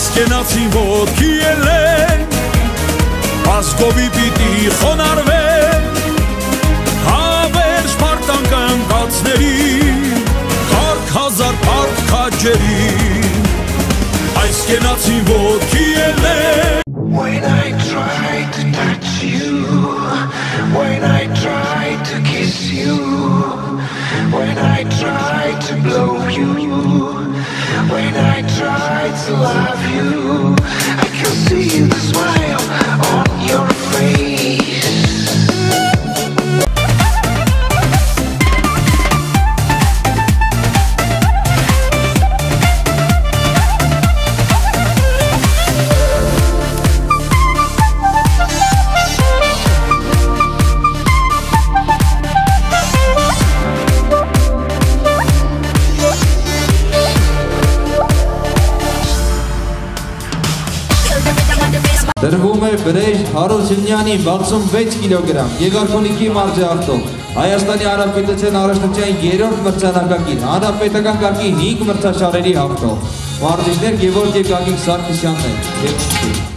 կենացին ոտքի ելեն, ասկովի պիտի խոնարվեն, հավերժ պարտանք ընկածներին, կարկ հազար պարկ քաջերին, այս կենացին ոտքի ելեն. When I try to touch you, when I try to kiss you, when I try to blow you, when I try to love you, I can see the smile on your face. Դրվում է Վրեժ Հարությունյանի 66 կիլոգրամ Գեղարքունիքի մարզահաղթող, Հայաստանի Հանրապետության առաջնության 3-րդ մրցանակակիր, հանրապետական կարգի 5 մրցաշարերի հաղթող, մարզիչներ Գևորգ Սարգսյանն են։